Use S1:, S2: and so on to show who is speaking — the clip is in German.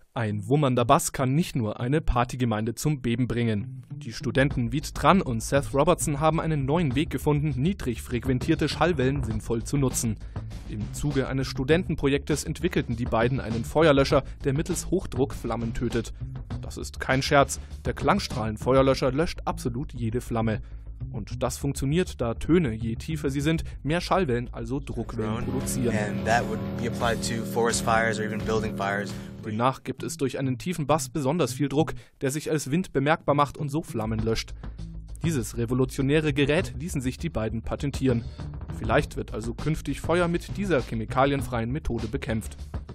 S1: Ein wummernder Bass kann nicht nur eine Partygemeinde zum Beben bringen. Die Studenten Viet Tran und Seth Robertson haben einen neuen Weg gefunden, niedrig frequentierte Schallwellen sinnvoll zu nutzen. Im Zuge eines Studentenprojektes entwickelten die beiden einen Feuerlöscher, der mittels Hochdruck Flammen tötet. Das ist kein Scherz, der Klangstrahlenfeuerlöscher löscht absolut jede Flamme. Und das funktioniert, da Töne, je tiefer sie sind, mehr Schallwellen, also Druckwellen produzieren. Demnach gibt es durch einen tiefen Bass besonders viel Druck, der sich als Wind bemerkbar macht und so Flammen löscht. Dieses revolutionäre Gerät ließen sich die beiden patentieren. Vielleicht wird also künftig Feuer mit dieser chemikalienfreien Methode bekämpft.